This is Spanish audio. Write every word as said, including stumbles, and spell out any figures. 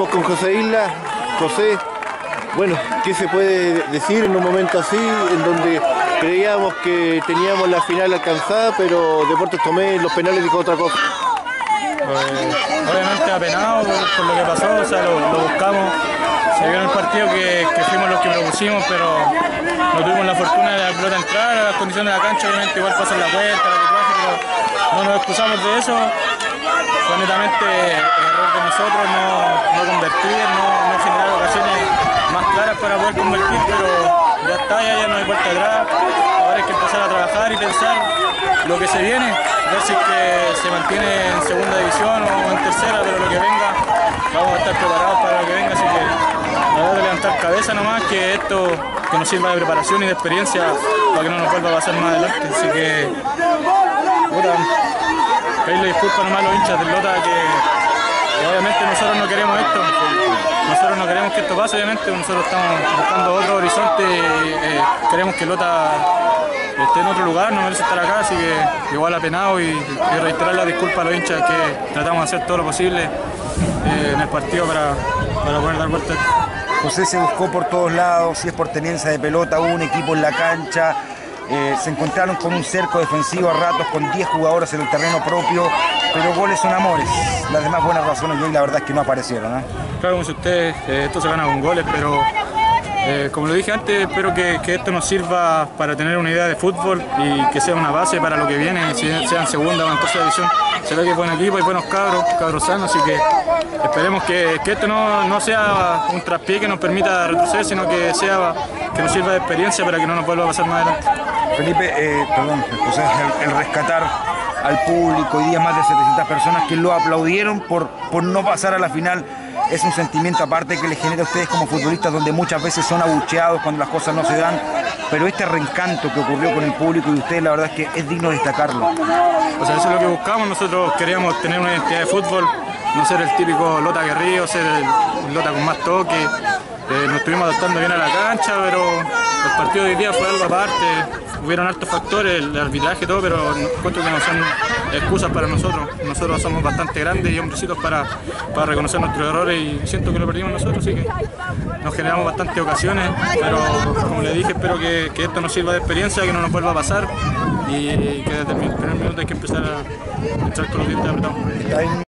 Estamos con José Isla. José, bueno, ¿qué se puede decir en un momento así, en donde creíamos que teníamos la final alcanzada, pero Deportes Tomé en los penales dijo otra cosa? Pues, obviamente apenado por, por lo que pasó, o sea, lo, lo buscamos. Se vio en el partido que, que fuimos los que propusimos, pero no tuvimos la fortuna de la pelota entrar, a las condiciones de la cancha, obviamente igual pasan la vuelta, la arbitraje, pero no nos excusamos de eso. Fue netamente error de nosotros no, no convertir, no, no generar ocasiones más claras para poder convertir, pero ya está, ya, ya no hay vuelta atrás. Ahora hay que empezar a trabajar y pensar lo que se viene, ver si es que se mantiene en segunda división o en tercera, pero lo que venga, vamos a estar preparados para lo que venga, así que nada de levantar cabeza nomás, que esto que nos sirva de preparación y de experiencia para que no nos vuelva a pasar más adelante, así que puta, pedirle disculpas nomás a los hinchas del Lota que, que obviamente nosotros no queremos esto, nosotros no queremos que esto pase, obviamente nosotros estamos buscando otro horizonte, eh, queremos que Lota esté en otro lugar, no merece estar acá, así que igual apenado y, y reiterar las disculpas a los hinchas que tratamos de hacer todo lo posible eh, en el partido para, para poder dar vuelta. José se buscó por todos lados, si es por tenencia de pelota, hubo un equipo en la cancha, eh, se encontraron con un cerco defensivo a ratos, con diez jugadores en el terreno propio, pero goles son amores, las demás buenas razones y hoy la verdad es que no aparecieron, ¿eh? Claro, como dice usted, eh, esto se gana con goles, pero eh, como lo dije antes, espero que, que esto nos sirva para tener una idea de fútbol y que sea una base para lo que viene, si sea en segunda o en tercera división. Se ve que es buen equipo, hay buenos cabros, cabros sanos, así que esperemos que, que esto no, no sea un traspié que nos permita retroceder, sino que sea que nos sirva de experiencia para que no nos vuelva a pasar más adelante. Felipe, eh, perdón, José, el, el rescatar al público, hoy día más de setecientas personas que lo aplaudieron por, por no pasar a la final, es un sentimiento aparte que les genera a ustedes como futbolistas, donde muchas veces son abucheados cuando las cosas no se dan, pero este reencanto que ocurrió con el público y ustedes, la verdad es que es digno de destacarlo. O sea, eso es lo que buscamos, nosotros queríamos tener una identidad de fútbol, no ser el típico Lota aguerrido, ser el Lota con más toque. Eh, nos estuvimos adaptando bien a la cancha, pero el partido de hoy día fue algo aparte, hubieron altos factores, el arbitraje y todo, pero encuentro que no son excusas para nosotros. Nosotros somos bastante grandes y hombrecitos para, para reconocer nuestros errores y siento que lo perdimos nosotros, así que nos generamos bastantes ocasiones, pero como le dije, espero que, que esto nos sirva de experiencia, que no nos vuelva a pasar y que desde el primer minuto hay que empezar a entrar con los dientes apretados.